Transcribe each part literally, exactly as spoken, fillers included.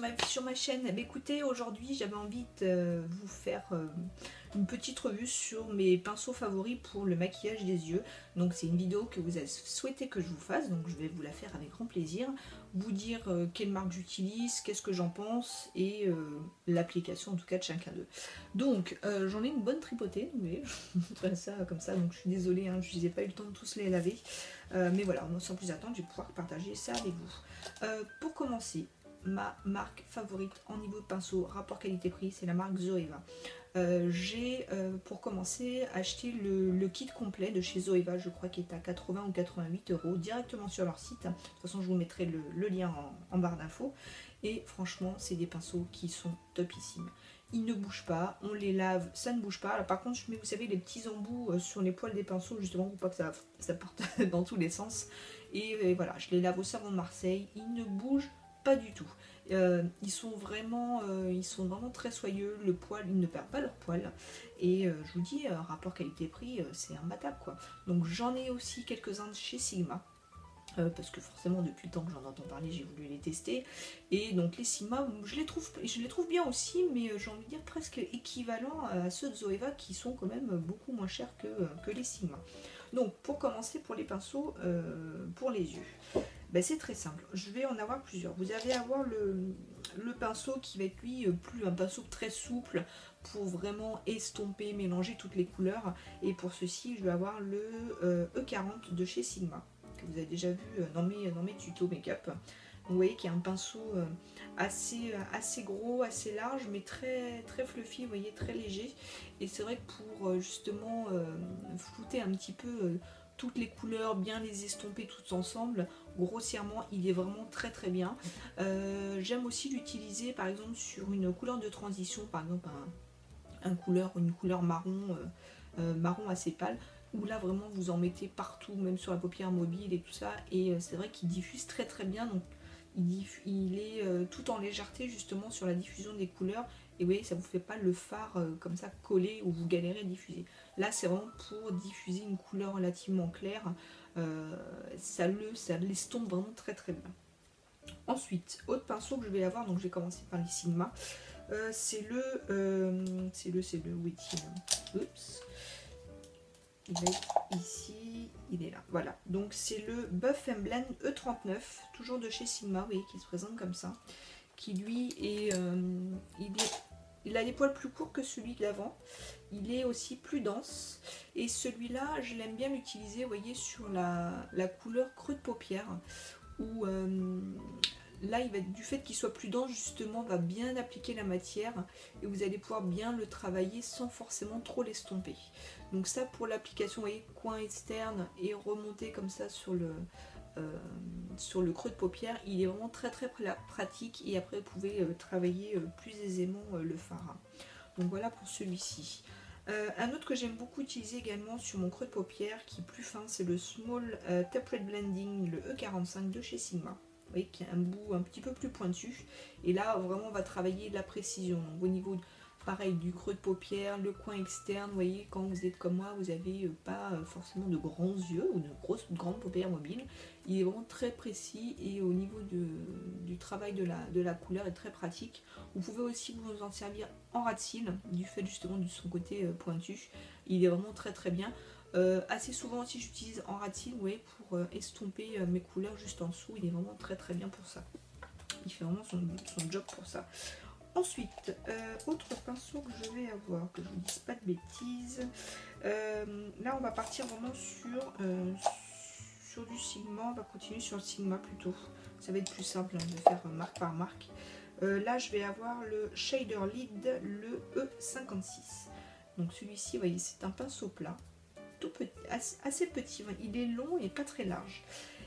ma, sur ma chaîne. Eh bien, écoutez, aujourd'hui j'avais envie de vous faire euh, une petite revue sur mes pinceaux favoris pour le maquillage des yeux. Donc c'est une vidéo que vous avez souhaité que je vous fasse, donc je vais vous la faire avec grand plaisir. Vous dire euh, quelle marque j'utilise, qu'est-ce que j'en pense et euh, l'application en tout cas de chacun d'eux. Donc euh, j'en ai une bonne tripotée, vous voyez, je vous montre ça comme ça, donc je suis désolée, hein, je n'ai pas eu le temps de tous les laver. Euh, mais voilà, sans plus attendre, je vais pouvoir partager ça avec vous. Euh, pour commencer, ma marque favorite en niveau de pinceau, rapport qualité-prix, c'est la marque Zoeva. Euh, J'ai euh, pour commencer acheté le, le kit complet de chez Zoeva, je crois qu'il est à quatre-vingts ou quatre-vingt-huit euros, directement sur leur site. De toute façon, je vous mettrai le, le lien en, en barre d'infos. Et franchement, c'est des pinceaux qui sont topissimes. Ils ne bougent pas, on les lave, ça ne bouge pas. Alors, par contre, je mets, vous savez, les petits embouts euh, sur les poils des pinceaux, justement, pour pas que ça, ça parte dans tous les sens. Et, et voilà, je les lave au savon de Marseille, ils ne bougent pas du tout. Euh, ils sont vraiment euh, ils sont vraiment très soyeux, le poil, ils ne perdent pas leur poil. Et euh, je vous dis, euh, rapport qualité-prix, euh, c'est imbattable quoi. Donc j'en ai aussi quelques-uns de chez Sigma. Euh, parce que forcément depuis le temps que j'en entends parler j'ai voulu les tester, et donc les Sigma je les trouve, je les trouve bien aussi, mais euh, j'ai envie de dire presque équivalents à ceux de Zoeva qui sont quand même beaucoup moins chers que, euh, que les Sigma. Donc pour commencer, pour les pinceaux euh, pour les yeux, ben, c'est très simple, je vais en avoir plusieurs. Vous allez avoir le, le pinceau qui va être lui plus un pinceau très souple pour vraiment estomper, mélanger toutes les couleurs, et pour ceci je vais avoir le euh, E quarante de chez Sigma que vous avez déjà vu dans mes, dans mes tutos make-up. Vous voyez qu'il y a un pinceau assez, assez gros, assez large, mais très, très fluffy, vous voyez, très léger. Et c'est vrai que pour justement euh, flouter un petit peu euh, toutes les couleurs, bien les estomper toutes ensemble, grossièrement, il est vraiment très très bien. Euh, J'aime aussi l'utiliser par exemple sur une couleur de transition, par exemple un, un couleur, une couleur marron, euh, euh, marron assez pâle, où là vraiment vous en mettez partout, même sur la paupière mobile et tout ça, et euh, c'est vrai qu'il diffuse très très bien, donc il, il est euh, tout en légèreté justement sur la diffusion des couleurs, et vous voyez ça vous fait pas le fard euh, comme ça collé où vous galérez à diffuser. Là c'est vraiment pour diffuser une couleur relativement claire, euh, ça le ça l'estompe vraiment très très bien. Ensuite, autre pinceau que je vais avoir, donc je vais commencer par les Sigma, euh, c'est le euh, c'est le c'est le Wetty, oups, il va être ici, il est là, voilà. Donc c'est le Buff and Blend E trente-neuf, toujours de chez Sigma, vous voyez, qui se présente comme ça, qui lui est, euh, il est, il a les poils plus courts que celui de l'avant, il est aussi plus dense, et celui-là, je l'aime bien l'utiliser, vous voyez, sur la, la couleur creux de paupière, où euh, là, il va, du fait qu'il soit plus dense, justement, va bien appliquer la matière, et vous allez pouvoir bien le travailler sans forcément trop l'estomper. Donc ça, pour l'application, vous voyez, coin externe et remonter comme ça sur le, euh, sur le creux de paupière, il est vraiment très très pratique, et après vous pouvez euh, travailler euh, plus aisément euh, le fard. Donc voilà pour celui-ci. Euh, un autre que j'aime beaucoup utiliser également sur mon creux de paupière, qui est plus fin, c'est le Small euh, Tapered Blending, le E quarante-cinq de chez Sigma. Vous voyez qu'il y a un bout un petit peu plus pointu, et là vraiment on va travailler de la précision. Donc au niveau de, pareil, du creux de paupière, le coin externe, vous voyez, quand vous êtes comme moi, vous n'avez pas forcément de grands yeux ou de grosses, grandes paupières mobiles. Il est vraiment très précis, et au niveau de, du travail de la, de la couleur est très pratique. Vous pouvez aussi vous en servir en ras de cils, du fait justement de son côté pointu. Il est vraiment très très bien. Euh, assez souvent aussi j'utilise en ras de cils, vous voyez, pour euh, estomper euh, mes couleurs juste en dessous. Il est vraiment très très bien pour ça. Il fait vraiment son, son job pour ça. Ensuite, euh, autre pinceau que je vais avoir, que je ne vous dise pas de bêtises. Euh, là, on va partir vraiment sur, euh, sur du Sigma. On va continuer sur le Sigma plutôt. Ça va être plus simple hein, de faire marque par marque. Euh, là, je vais avoir le Shader Lid, le E cinquante-six. Donc celui-ci, vous voyez, c'est un pinceau plat, tout petit, assez, assez petit. Il est long et pas très large.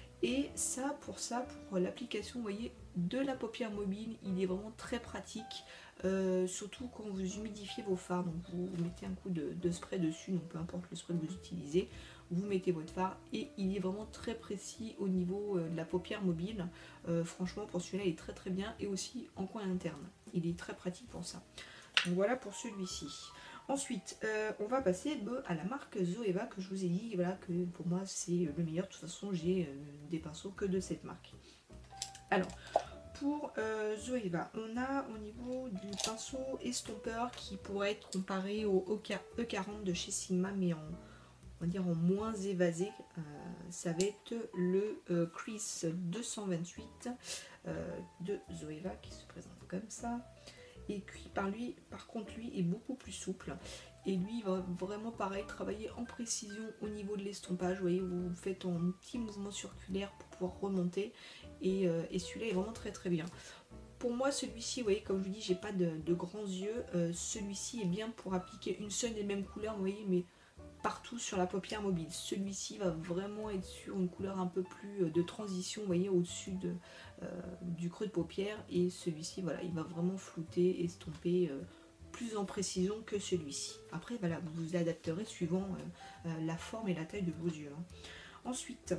Et ça, pour ça, pour l'application, vous voyez, de la paupière mobile, il est vraiment très pratique, euh, surtout quand vous humidifiez vos fards. Donc vous, vous mettez un coup de, de spray dessus, donc peu importe le spray que vous utilisez, vous mettez votre fard, et il est vraiment très précis au niveau euh, de la paupière mobile. Euh, franchement, pour celui-là, il est très très bien, et aussi en coin interne. Il est très pratique pour ça. Donc voilà pour celui-ci. Ensuite, euh, on va passer bah, à la marque Zoeva, que je vous ai dit, voilà, que pour moi c'est le meilleur. De toute façon, j'ai euh, des pinceaux que de cette marque. Alors, pour euh, Zoeva, on a au niveau du pinceau estompeur qui pourrait être comparé au E quarante de chez Sigma, mais en, on va dire en moins évasé. Euh, ça va être le euh, Crease deux cent vingt-huit euh, de Zoeva qui se présente comme ça. Et qui par lui, par contre, lui est beaucoup plus souple. Et lui, il va vraiment pareil, travailler en précision au niveau de l'estompage. Vous voyez, vous faites un petit mouvement circulaire pour pouvoir remonter. Et, euh, et celui-là est vraiment très très bien. Pour moi, celui-ci, vous voyez, comme je vous dis, j'ai pas de, de grands yeux. Euh, celui-ci est bien pour appliquer une seule et même couleur, vous voyez, mais partout sur la paupière mobile. Celui-ci va vraiment être sur une couleur un peu plus de transition, vous voyez, au-dessus de, euh, du creux de paupière. Et celui-ci, voilà, il va vraiment flouter, estomper euh, plus en précision que celui-ci. Après, voilà, vous vous adapterez suivant euh, euh, la forme et la taille de vos yeux. Hein. Ensuite,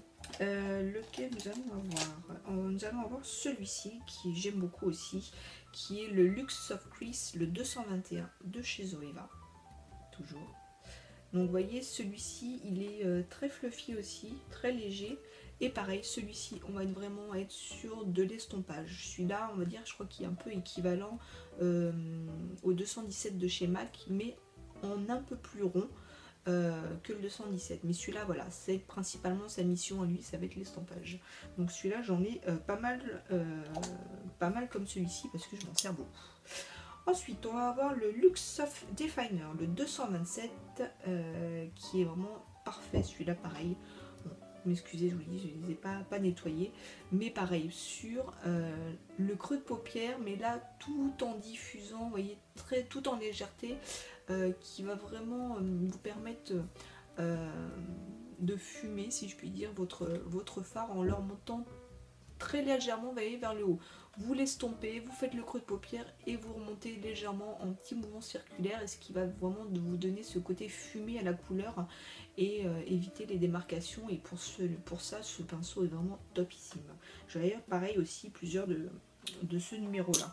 euh, lequel nous allons avoir euh, Nous allons avoir celui-ci, qui j'aime beaucoup aussi, qui est le Luxe Soft Crease, le deux cent vingt et un de chez Zoeva. Toujours. Donc vous voyez, celui-ci, il est euh, très fluffy aussi, très léger. Et pareil, celui-ci, on va vraiment être sur de l'estompage. Celui-là, on va dire, je crois qu'il est un peu équivalent euh, au deux cent dix-sept de chez MAC, mais en un peu plus rond euh, que le deux cent dix-sept. Mais celui-là, voilà, c'est principalement sa mission à lui, ça va être l'estompage. Donc celui-là, j'en ai euh, pas mal, euh, pas mal comme celui-ci, parce que je m'en sers beaucoup. Ensuite, on va avoir le Luxe Soft Definer, le deux cent vingt-sept, euh, qui est vraiment parfait. Celui-là, pareil. Bon, m'excusez, je vous le dis, je ne les ai pas, pas nettoyés. Mais pareil, sur euh, le creux de paupière, mais là, tout en diffusant, vous voyez, très, tout en légèreté, euh, qui va vraiment euh, vous permettre euh, de fumer, si je puis dire, votre, votre fard en leur montant très légèrement, vous voyez, vers le haut. Vous l'estompez, vous faites le creux de paupière et vous remontez légèrement en petit mouvement circulaire, et ce qui va vraiment vous donner ce côté fumé à la couleur et euh, éviter les démarcations. Et pour, ce, pour ça, ce pinceau est vraiment topissime. J'ai d'ailleurs pareil aussi plusieurs de, de ce numéro-là.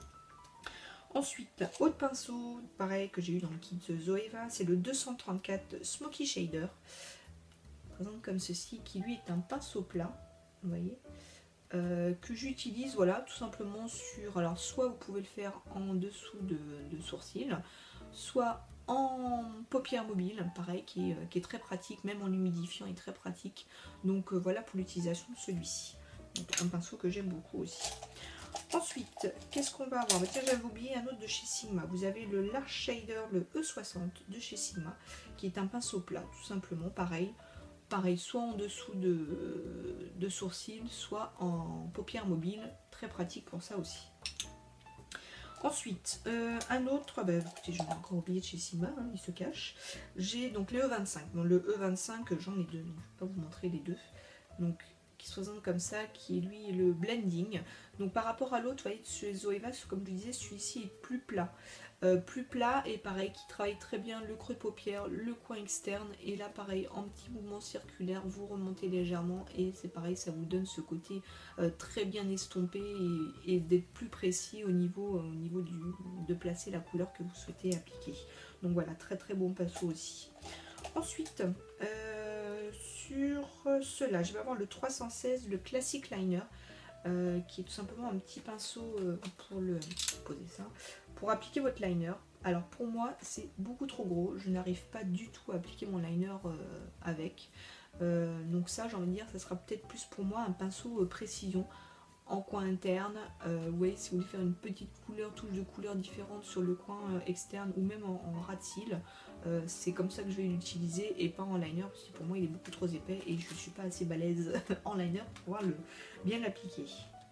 Ensuite, autre pinceau, pareil que j'ai eu dans le kit Zoeva, c'est le deux cent trente-quatre Smoky Shader. Présente comme ceci, qui lui est un pinceau plat, vous voyez. Euh, que j'utilise, voilà, tout simplement sur, alors soit vous pouvez le faire en dessous de, de sourcils, soit en paupière mobile, pareil, qui est, qui est très pratique, même en l'humidifiant, il est très pratique. Donc euh, voilà pour l'utilisation de celui-ci. Donc un pinceau que j'aime beaucoup aussi. Ensuite, qu'est-ce qu'on va avoir? Tiens, j'avais oublié un autre de chez Sigma. Vous avez le Large Shader, le E soixante de chez Sigma, qui est un pinceau plat, tout simplement, pareil. Pareil, soit en dessous de, de sourcils, soit en paupière mobile, très pratique pour ça aussi. Ensuite, euh, un autre, bah, écoutez, je l'ai encore oublié de chez Sigma, hein, il se cache. J'ai donc le E vingt-cinq. Bon, le E vingt-cinq, j'en ai deux, donc je ne vais pas vous montrer les deux. Donc, qui se présente comme ça, qui est lui le blending. Donc, par rapport à l'autre, vous voyez, chez Zoeva, comme je disais, celui-ci est plus plat. Euh, plus plat et pareil qui travaille très bien le creux de paupière, le coin externe, et là pareil en petit mouvement circulaire vous remontez légèrement et c'est pareil, ça vous donne ce côté euh, très bien estompé et, et d'être plus précis au niveau, euh, au niveau du, de placer la couleur que vous souhaitez appliquer. Donc voilà, très très bon pinceau aussi. Ensuite euh, sur cela je vais avoir le trois cent seize, le Classic Liner. Euh, qui est tout simplement un petit pinceau euh, pour le poser ça, pour appliquer votre liner. Alors pour moi c'est beaucoup trop gros, je n'arrive pas du tout à appliquer mon liner euh, avec. Euh, donc ça j'ai envie de dire ça sera peut-être plus pour moi un pinceau euh, précision en coin interne. Euh, vous voyez, si vous voulez faire une petite couleur, touche de couleur différente sur le coin euh, externe ou même en, en ras de cils, euh, c'est comme ça que je vais l'utiliser et pas en liner parce que pour moi il est beaucoup trop épais et je ne suis pas assez balèze en liner pour pouvoir le, bien l'appliquer.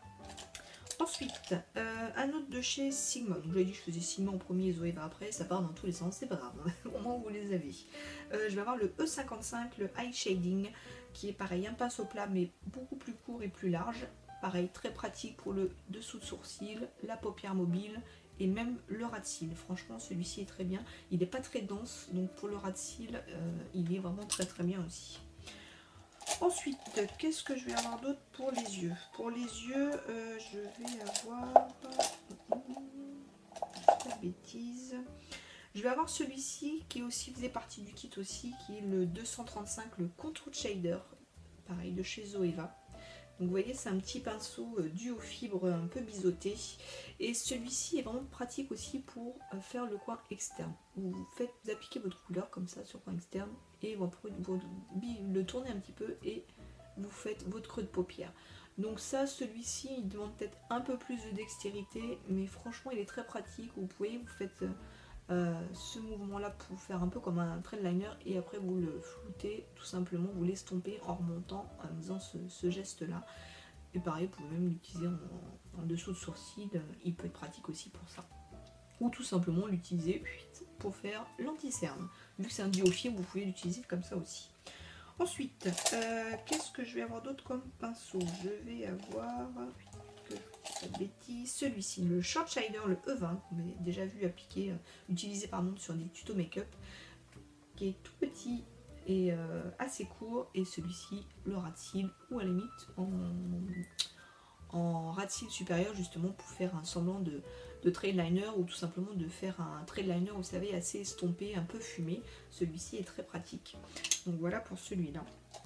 Ensuite, euh, un autre de chez Sigma. Donc j'avais dit que je faisais Sigma en premier, Zoeva après, ça part dans tous les sens, c'est pas grave, au moins vous les avez. Euh, je vais avoir le E cinquante-cinq, le Eye Shading, qui est pareil, un pinceau plat mais beaucoup plus court et plus large. Pareil, très pratique pour le dessous de sourcil, la paupière mobile et même le ras de cils. Franchement, celui-ci est très bien. Il n'est pas très dense, donc pour le ras de cils, euh, il est vraiment très très bien aussi. Ensuite, qu'est-ce que je vais avoir d'autre pour les yeux? Pour les yeux, euh, je vais avoir... Pas de bêtises. Je vais avoir celui-ci qui aussi faisait partie du kit aussi, qui est le deux cent trente-cinq, le Contour Shader, pareil de chez Zoeva. Donc vous voyez, c'est un petit pinceau euh, dû aux fibres un peu biseauté. Et celui-ci est vraiment pratique aussi pour euh, faire le coin externe. Vous faites, vous appliquez votre couleur comme ça sur le coin externe et vous, vous, vous le tournez un petit peu et vous faites votre creux de paupière. Donc ça, celui-ci, il demande peut-être un peu plus de dextérité, mais franchement, il est très pratique. Vous pouvez, vous faites euh, ce mouvement-là pour faire un peu comme un trail liner, et après vous le floutez, tout simplement, vous l'estompez en remontant, en faisant ce, ce geste-là. Et pareil, vous pouvez même l'utiliser en, en dessous de sourcil, il peut être pratique aussi pour ça. Ou tout simplement l'utiliser pour faire l'anti-cerne. Vu que c'est un duo fibre, vous pouvez l'utiliser comme ça aussi. Ensuite, euh, qu'est-ce que je vais avoir d'autre comme pinceau? Je vais avoir, que je pas de bêtises, celui-ci, le Short Shider, le E vingt, que vous avez déjà vu appliquer, euh, utiliser pardon, sur des tutos make-up, qui est tout petit et euh, assez court, et celui-ci, le ras de cils, ou à la limite en, en ras de cils supérieur, justement pour faire un semblant de, de trail liner, ou tout simplement de faire un trail liner, vous savez, assez estompé, un peu fumé. Celui-ci est très pratique. Donc voilà pour celui-là.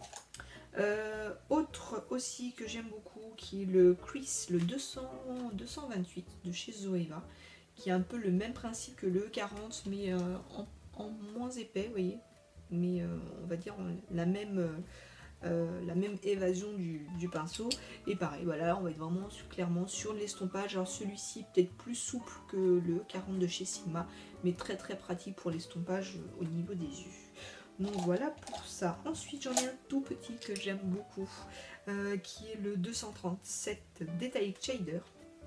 Euh, autre aussi que j'aime beaucoup, qui est le Crease, le deux cents, deux cent vingt-huit de chez Zoeva, qui est un peu le même principe que le quarante, mais euh, en, en moins épais, vous voyez. Mais euh, on va dire la même... Euh, Euh, la même évasion du, du pinceau, et pareil, voilà, on va être vraiment sur, clairement sur l'estompage. Alors celui-ci peut-être plus souple que le quarante de chez Sigma, mais très très pratique pour l'estompage au niveau des yeux. Donc voilà pour ça. Ensuite j'en ai un tout petit que j'aime beaucoup, euh, qui est le deux cent trente-sept Detail Shader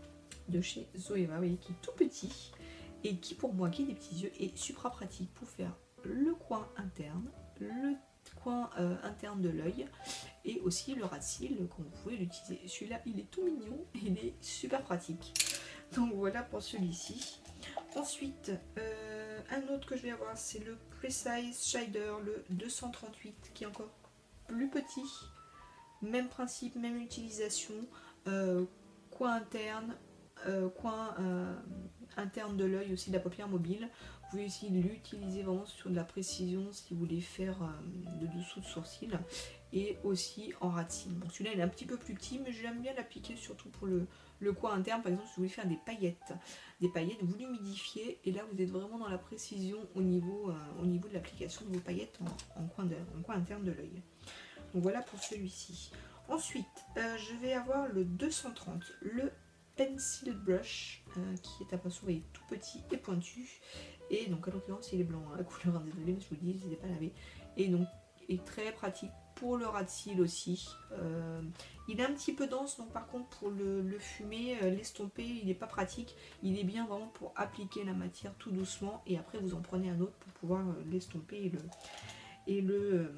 de chez Zoeva, vous voyez, qui est tout petit et qui pour moi, qui a des petits yeux, est super pratique pour faire le coin interne, le coin euh, interne de l'œil, et aussi le ras de cils, quand vous pouvez l'utiliser. Celui-là, il est tout mignon, il est super pratique. Donc voilà pour celui-ci. Ensuite, euh, un autre que je vais avoir, c'est le Precise Shader, le deux cent trente-huit, qui est encore plus petit. Même principe, même utilisation. Euh, coin interne, euh, coin euh, interne de l'œil, aussi de la paupière mobile. Vous pouvez aussi l'utiliser vraiment sur de la précision si vous voulez faire euh, de dessous de sourcil, et aussi en ras de cils. Bon, celui-là il est un petit peu plus petit, mais j'aime bien l'appliquer surtout pour le, le coin interne. Par exemple, si vous voulez faire des paillettes, des paillettes, vous l'humidifiez, et là vous êtes vraiment dans la précision au niveau, euh, au niveau de l'application de vos paillettes en, en, coin, de, en coin interne de l'œil. Donc voilà pour celui-ci. Ensuite, euh, je vais avoir le deux cent trente, le Pencil Brush, euh, qui est un pinceau tout petit et pointu. Et donc à l'occurrence il est blanc, hein, la couleur, désolé, mais je vous le dis, je ne les ai pas lavés. Et donc il est très pratique pour le ras de cils aussi. Euh, il est un petit peu dense, donc par contre pour le, le fumer, euh, l'estomper, il n'est pas pratique. Il est bien vraiment pour appliquer la matière tout doucement, et après vous en prenez un autre pour pouvoir euh, l'estomper et le... Et le euh,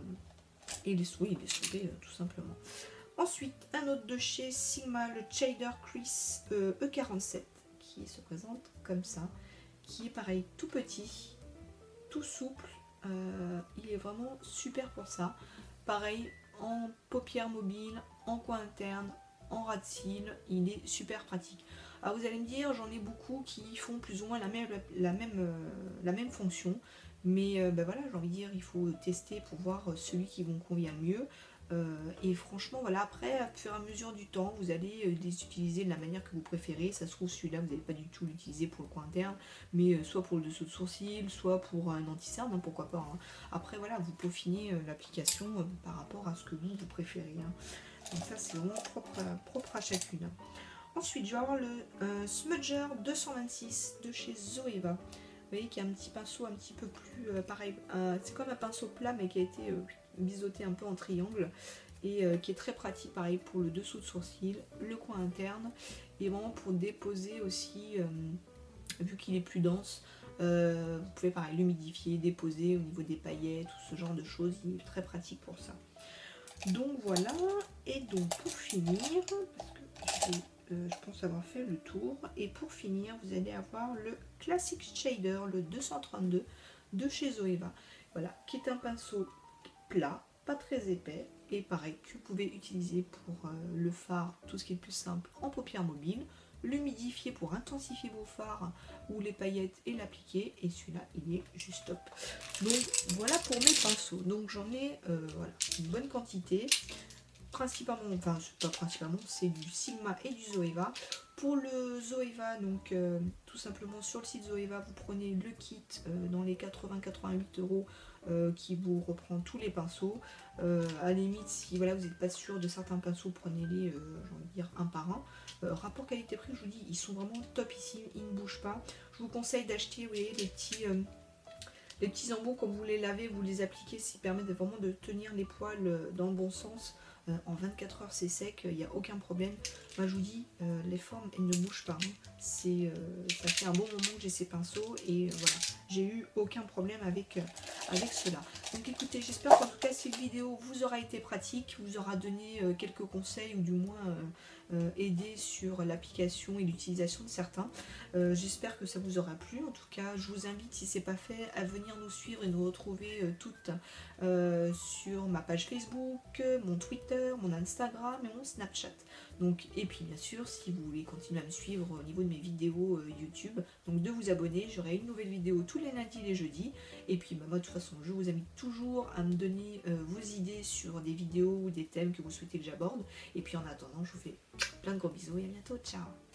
et les, oui, l'estomper euh, tout simplement. Ensuite, un autre de chez Sigma, le Shader Crease euh, E quarante-sept, qui se présente comme ça, qui est pareil, tout petit, tout souple, euh, il est vraiment super pour ça. Pareil, en paupières mobiles, en coin interne, en ras de cils, il est super pratique. Alors vous allez me dire, j'en ai beaucoup qui font plus ou moins la même, la même, euh, la même fonction, mais euh, ben voilà, j'ai envie de dire, il faut tester pour voir celui qui vous convient le mieux. Euh, et franchement, voilà, après, à fur et à mesure du temps, vous allez euh, les utiliser de la manière que vous préférez. Ça se trouve, celui-là, vous n'allez pas du tout l'utiliser pour le coin interne, mais euh, soit pour le dessous de sourcil, soit pour un anti-cerne, hein, pourquoi pas. Hein. Après, voilà, vous peaufinez euh, l'application euh, par rapport à ce que vous, vous préférez. Hein. Donc ça, c'est vraiment propre à, propre à chacune. Ensuite, je vais avoir le euh, Smudger deux cent vingt-six de chez Zoeva. Vous voyez qu'il y a un petit pinceau un petit peu plus euh, pareil. Euh, c'est comme un pinceau plat, mais qui a été... Euh, biseauté un peu en triangle, et euh, qui est très pratique pareil pour le dessous de sourcil, le coin interne, et vraiment pour déposer aussi, euh, vu qu'il est plus dense, euh, vous pouvez pareil l'humidifier, déposer au niveau des paillettes, tout ce genre de choses. Il est très pratique pour ça. Donc voilà, et donc pour finir, parce que euh, je pense avoir fait le tour, et pour finir vous allez avoir le Classic Shader, le deux cent trente-deux de chez Zoeva, voilà, qui est un pinceau plat, pas très épais, et pareil que vous pouvez utiliser pour euh, le fard, tout ce qui est plus simple, en paupières mobiles, l'humidifier pour intensifier vos fards ou les paillettes et l'appliquer, et celui-là il est juste top. Donc voilà pour mes pinceaux. Donc j'en ai euh, voilà, une bonne quantité. principalement, enfin pas principalement, c'est du Sigma et du Zoeva. Pour le Zoeva, donc euh, tout simplement sur le site Zoeva, vous prenez le kit euh, dans les quatre-vingts à quatre-vingt-huit euros euh, qui vous reprend tous les pinceaux. Euh, à la limite, si voilà, vous n'êtes pas sûr de certains pinceaux, prenez-les, euh, j'ai envie de dire, un par un. Euh, rapport qualité-prix, je vous dis, ils sont vraiment top ici, ils ne bougent pas. Je vous conseille d'acheter, vous voyez, les petits... Euh, les petits embouts, quand vous les lavez, vous les appliquez, ce qui permet de, vraiment de tenir les poils dans le bon sens. Euh, en vingt-quatre heures, c'est sec, il n'y a aucun problème. Moi, je vous dis, euh, les formes, elles ne bougent pas. Hein. C'est, euh, ça fait un bon moment que j'ai ces pinceaux et euh, voilà, j'ai eu aucun problème avec, euh, avec cela. Donc écoutez, j'espère qu'en tout cas, cette vidéo vous aura été pratique, vous aura donné euh, quelques conseils ou du moins euh, euh, aidé sur l'application et l'utilisation de certains. Euh, j'espère que ça vous aura plu. En tout cas, je vous invite, si ce n'est pas fait, à venir nous suivre et nous retrouver euh, toutes euh, sur ma page Facebook, mon Twitter, mon Instagram et mon Snapchat. Donc, et puis bien sûr, si vous voulez continuer à me suivre au niveau de mes vidéos euh, YouTube, donc de vous abonner, j'aurai une nouvelle vidéo tous les lundis et les jeudis. Et puis bah, moi de toute façon, je vous invite toujours à me donner euh, vos idées sur des vidéos ou des thèmes que vous souhaitez que j'aborde. Et puis en attendant, je vous fais plein de gros bisous et à bientôt, ciao.